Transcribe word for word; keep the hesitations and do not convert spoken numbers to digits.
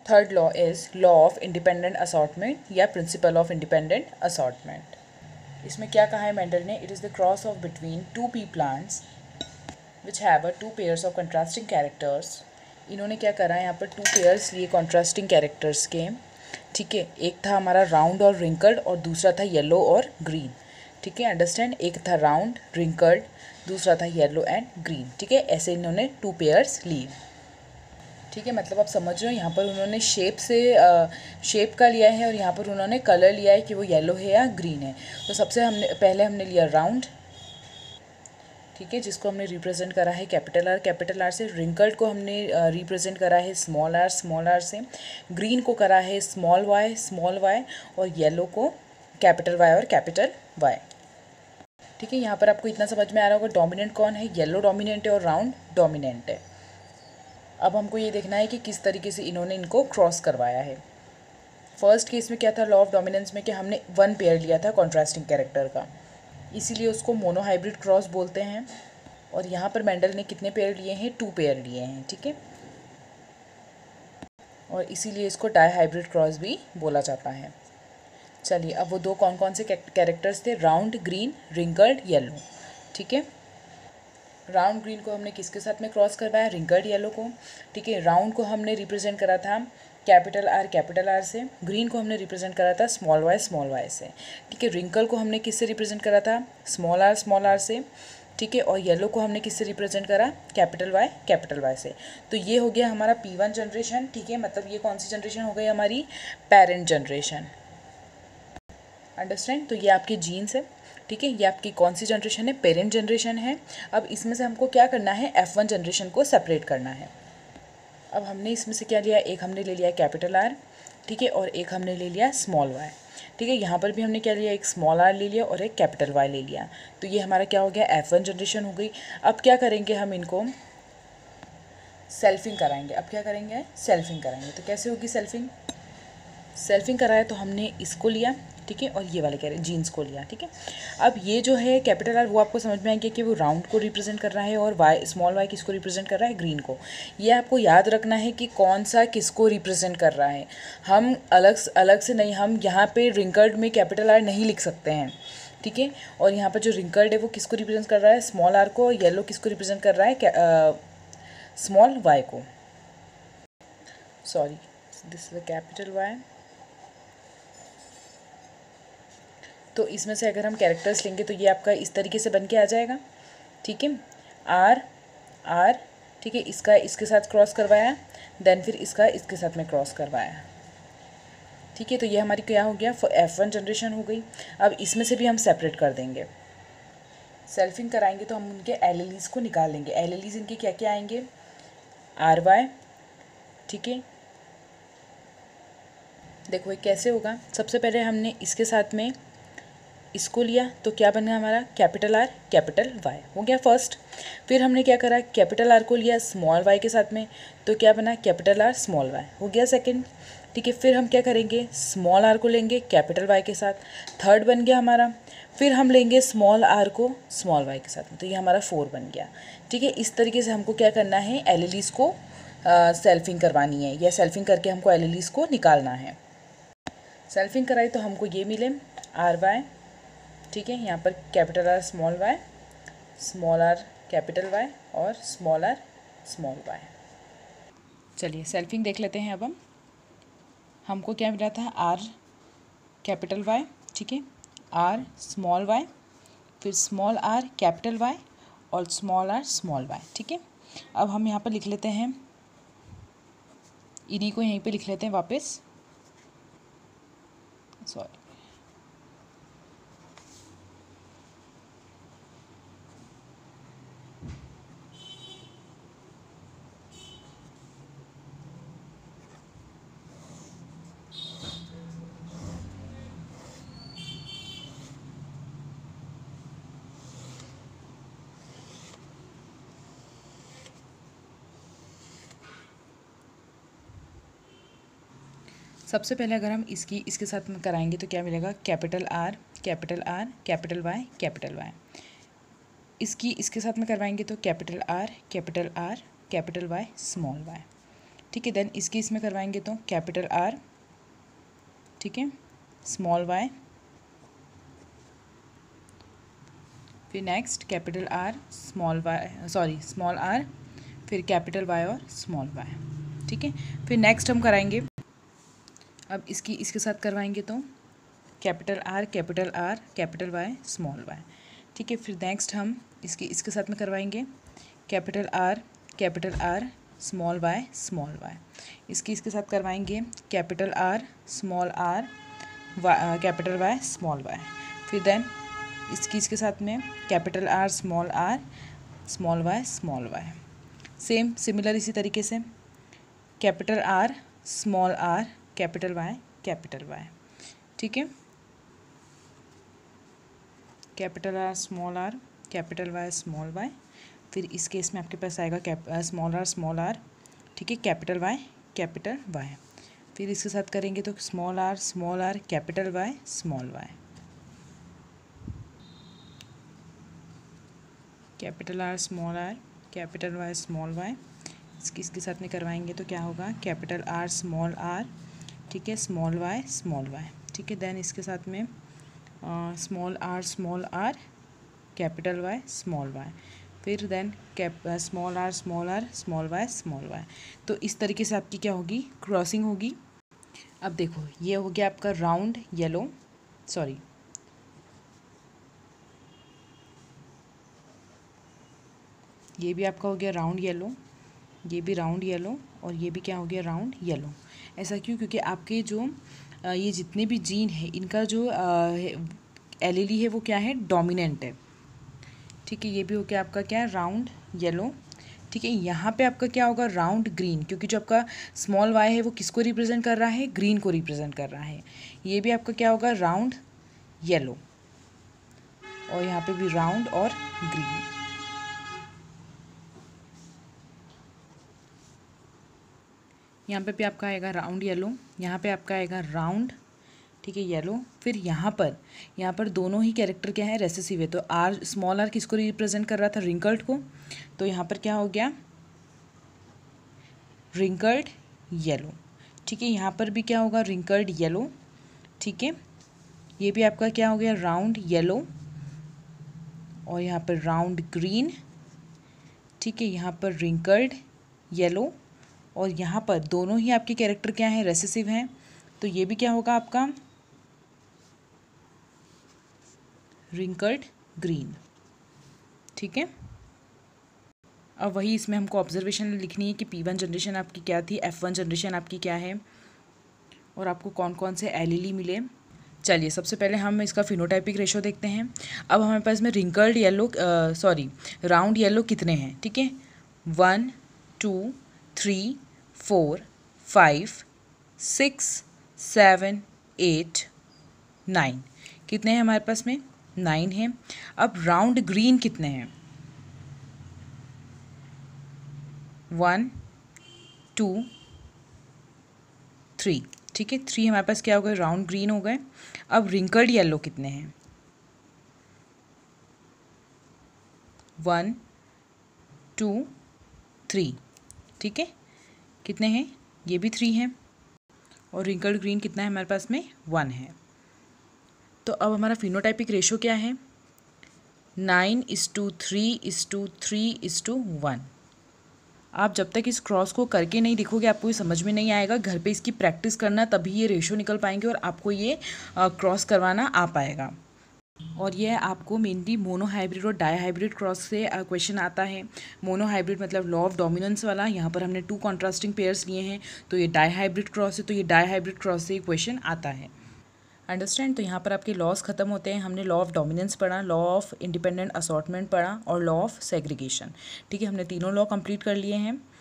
Third law is law of independent assortment या principle of independent assortment. इसमें क्या कहा है मेंडल ने? It is the cross of between two pea plants which have a two pairs of contrasting characters. इन्होंने क्या करा है, यहाँ पर टू पेयर्स लिए कॉन्ट्रास्टिंग कैरेक्टर्स के, ठीक है। एक था हमारा राउंड और रिंकल्ड और दूसरा था येलो और ग्रीन, ठीक है, अंडरस्टैंड। एक था राउंड रिंकल्ड, दूसरा था येलो एंड ग्रीन, ठीक है। ऐसे इन्होंने टू पेयर्स लिए, ठीक है। मतलब आप समझ रहे हो, यहाँ पर उन्होंने शेप से शेप का लिया है और यहाँ पर उन्होंने कलर लिया है कि वो येलो है या ग्रीन है। तो सबसे हमने पहले हमने लिया राउंड, ठीक है, जिसको हमने रिप्रेजेंट करा है कैपिटल आर कैपिटल आर से। रिंकल्ड को हमने रिप्रेजेंट करा है स्मॉल आर स्मॉल आर से। ग्रीन को करा है स्मॉल वाई स्मॉल वाई और येलो को कैपिटल वाई और कैपिटल वाई, ठीक है। यहाँ पर आपको इतना समझ में आ रहा होगा डोमिनेंट कौन है, येलो डोमिनेंट है और राउंड डोमिनेंट है। अब हमको ये देखना है कि किस तरीके से इन्होंने इनको क्रॉस करवाया है। फर्स्ट केस में क्या था लॉ ऑफ डोमिनेंस में कि हमने वन पेयर लिया था कॉन्ट्रास्टिंग कैरेक्टर का, इसीलिए उसको मोनोहाइब्रिड क्रॉस बोलते हैं। और यहाँ पर मेंडल ने कितने पेयर लिए हैं? टू पेयर लिए हैं, ठीक है। और इसीलिए इसको डाई हाइब्रिड क्रॉस भी बोला जाता है। चलिए, अब वो दो कौन कौन से कैरेक्टर्स थे? राउंड ग्रीन रिंकल्ड येलो, ठीक है। राउंड ग्रीन को हमने किसके साथ में क्रॉस करवाया? रिंकल्ड येलो को, ठीक है। राउंड को हमने रिप्रेजेंट करा था कैपिटल आर कैपिटल आर से। ग्रीन को हमने रिप्रेजेंट करा था स्मॉल वाई स्मॉल वाई से, ठीक है। रिंकल को हमने किससे रिप्रेजेंट करा था? स्मॉल आर स्मॉल आर से, ठीक है। और येलो को हमने किससे रिप्रेजेंट करा? कैपिटल वाई कैपिटल वाई से। तो ये हो गया हमारा पी वन जनरेशन, ठीक है। मतलब ये कौन सी जनरेशन हो गई? हमारी पेरेंट जनरेशन, अंडरस्टैंड। तो ये आपके जीन्स है, ठीक है। ये आपकी कौन सी जनरेशन है? पेरेंट जनरेशन है। अब इसमें से हमको क्या करना है? एफ वन जनरेशन को सेपरेट करना है। अब हमने इसमें से क्या लिया? एक हमने ले लिया कैपिटल आर, ठीक है, और एक हमने ले लिया स्मॉल वाई, ठीक है। यहाँ पर भी हमने क्या लिया? एक स्मॉल आर ले लिया और एक कैपिटल वाई ले लिया। तो ये हमारा क्या हो गया? एफ वन जनरेशन हो गई। अब क्या करेंगे हम? इनको सेल्फिंग कराएंगे। अब क्या करेंगे? सेल्फिंग कराएंगे। तो कैसे होगी सेल्फिंग? सेल्फिंग कराया तो हमने इसको लिया, ठीक है, और ये वाले कह रहे हैं जीन्स को लिया, ठीक है। अब ये जो है कैपिटल आर वो आपको समझ में आएंगे कि वो राउंड को रिप्रेजेंट कर रहा है और वाई स्मॉल वाई किसको रिप्रेजेंट कर रहा है? ग्रीन को। ये आपको याद रखना है कि कौन सा किसको रिप्रेजेंट कर रहा है। हम अलग अलग से नहीं, हम यहाँ पे रिंकल्ड में कैपिटल आर नहीं लिख सकते हैं, ठीक है। और यहाँ पर जो रिंकल्ड है वो किसको रिप्रेजेंट कर रहा है? स्मॉल आर को। येलो किसको रिप्रेजेंट कर रहा है? स्मॉल वाई को, sorry, this is the capital Y. तो इसमें से अगर हम कैरेक्टर्स लेंगे तो ये आपका इस तरीके से बन के आ जाएगा, ठीक है। आर आर, ठीक है, इसका इसके साथ क्रॉस करवाया, देन फिर इसका इसके साथ में क्रॉस करवाया, ठीक है। तो ये हमारी क्या हो गया? एफ वन जनरेशन हो गई। अब इसमें से भी हम सेपरेट कर देंगे। सेल्फिंग कराएंगे तो हम उनके एल एल ईज़ को निकाल लेंगे। एल एल ईज़ इनके क्या क्या आएंगे? आर वाई, ठीक है। देखो ये कैसे होगा? सबसे पहले हमने इसके साथ में इसको लिया तो क्या बना हमारा? कैपिटल आर कैपिटल वाई हो गया फर्स्ट। फिर हमने क्या करा? कैपिटल आर को लिया स्मॉल वाई के साथ में, तो क्या बना? कैपिटल आर स्मॉल वाई हो गया सेकंड, ठीक है। फिर हम क्या करेंगे? स्मॉल आर को लेंगे कैपिटल वाई के साथ, थर्ड बन गया हमारा। फिर हम लेंगे स्मॉल आर को स्मॉल वाई के साथ में, तो ये हमारा फोर बन गया, ठीक है। इस तरीके से हमको क्या करना है? एल एल ईज़ को सेल्फिंग करवानी है या सेल्फिंग करके हमको एल एल ईज़ को निकालना है। सेल्फिंग कराई तो हमको ये मिले आर वाई, ठीक है। यहाँ पर capital R small y, small r capital Y और स्मॉल आर स्मॉल वाई। चलिए सेल्फिंग देख लेते हैं। अब हम हमको क्या मिला था? आर कैपिटल वाई, ठीक है, आर स्मॉल वाई, फिर स्मॉल आर कैपिटल वाई और स्मॉल आर स्मॉल वाई, ठीक है। अब हम यहाँ पर लिख लेते हैं, इन्हीं को यहीं पे लिख लेते हैं वापस, सॉरी। सबसे पहले अगर हम इसकी इसके साथ में कराएंगे तो क्या मिलेगा? Capital R capital R capital Y capital Y. इसकी इसके साथ में करवाएंगे तो capital R capital R capital Y small y, ठीक है। देन इसके इसमें करवाएंगे तो कैपिटल आर, ठीक है, स्मॉल वाई, फिर next capital R small y, sorry small r, फिर कैपिटल वाई और स्मॉल वाई, ठीक है। फिर नेक्स्ट हम कराएंगे, अब इसकी इसके साथ करवाएंगे तो capital R capital R capital Y small y, ठीक है। फिर नेक्स्ट हम इसकी इसके साथ में करवाएंगे capital R capital R small y small y, इसकी इसके साथ करवाएंगे capital R small r capital Y small y, फिर देन इसकी इसके साथ में capital R small r small y small y, same similar इसी तरीके से capital R small r capital Y capital Y, ठीक है। Capital R small r capital Y small y, फिर इस केस में आपके पास आएगा cap small r small r, ठीक है, कैपिटल वाई कैपिटल वाई, फिर इसके साथ करेंगे तो small r small r capital Y small y, capital R small r capital Y small y, इसकी इसके साथ में करवाएंगे तो क्या होगा कैपिटल आर स्मॉल आर, ठीक है, स्मॉल वाई स्मॉल वाई, ठीक है। देन इसके साथ में small r small r capital Y small y, फिर then cap small r small r small y small y. तो इस तरीके से आपकी क्या होगी क्रॉसिंग होगी। अब देखो ये हो गया आपका राउंड येलो, सॉरी ये भी आपका हो गया राउंड येलो, ये भी राउंड येलो और ये भी क्या हो गया राउंड येलो। ऐसा क्यों? क्योंकि आपके जो ये जितने भी जीन है इनका जो एलीली है वो क्या है डोमिनेंट है, ठीक है। ये भी हो गया आपका क्या है राउंड येलो, ठीक है। यहाँ पे आपका क्या होगा राउंड ग्रीन, क्योंकि जो आपका स्मॉल वाई है वो किसको रिप्रेजेंट कर रहा है ग्रीन को रिप्रेजेंट कर रहा है। ये भी आपका क्या होगा राउंड येलो और यहाँ पे भी राउंड और ग्रीन, यहाँ पे भी आपका आएगा राउंड येलो, यहाँ पे आपका आएगा राउंड, ठीक है, येलो। फिर यहाँ पर यहाँ पर दोनों ही कैरेक्टर क्या है रेसेसिव है, तो आर स्मॉल आर किसको रिप्रेजेंट कर रहा था रिंकल्ड को, तो यहाँ पर क्या हो गया रिंकल्ड येलो, ठीक है। यहाँ पर भी क्या होगा रिंकल्ड येलो, ठीक है। ये भी आपका क्या हो गया राउंड येलो और यहाँ पर राउंड ग्रीन, ठीक है। यहाँ पर रिंकल्ड येलो और यहाँ पर दोनों ही आपके कैरेक्टर क्या हैं रेसेसिव हैं, तो ये भी क्या होगा आपका रिंकल्ड ग्रीन, ठीक है। अब वही इसमें हमको ऑब्जर्वेशन लिखनी है कि पी वन जनरेशन आपकी क्या थी, एफ वन जनरेशन आपकी क्या है और आपको कौन कौन से एलीली मिले। चलिए सबसे पहले हम इसका फिनोटाइपिक रेशो देखते हैं। अब हमारे पास में wrinkled yellow sorry round yellow कितने हैं, ठीक है, one two three four five six seven eight nine, कितने हैं हमारे पास में नाइन हैं। अब राउंड ग्रीन कितने हैं वन टू थ्री, ठीक है, थ्री हमारे पास क्या हो गए राउंड ग्रीन हो गए। अब रिंकल्ड येलो कितने हैं वन टू थ्री, ठीक है, कितने हैं ये भी थ्री हैं और रिंकल्ड ग्रीन कितना है हमारे पास में वन है। तो अब हमारा फिनोटाइपिक रेशो क्या है nine is to three is to three is to one. आप जब तक इस क्रॉस को करके नहीं देखोगे आपको ये समझ में नहीं आएगा, घर पे इसकी प्रैक्टिस करना तभी ये रेशो निकल पाएंगे और आपको ये क्रॉस करवाना आ पाएगा। और यह आपको मेनली मोनो हाइब्रिड और डाई हाइब्रिड क्रॉस से क्वेश्चन आता है। मोनो हाइब्रिड मतलब लॉ ऑफ डोमिनेंस वाला, यहाँ पर हमने टू कॉन्ट्रास्टिंग पेयर्स लिए हैं, तो ये डाई हाइब्रिड क्रॉस है, तो ये डाई हाइब्रिड क्रॉस से क्वेश्चन आता है। अंडरस्टैंड। तो यहाँ पर आपके लॉस खत्म होते हैं। हमने लॉ ऑफ डोमिनेंस पढ़ा, लॉ ऑफ इंडिपेंडेंट असॉर्टमेंट पढ़ा और लॉ ऑफ सेग्रीगेशन, ठीक है, हमने तीनों लॉ कंप्लीट कर लिए हैं।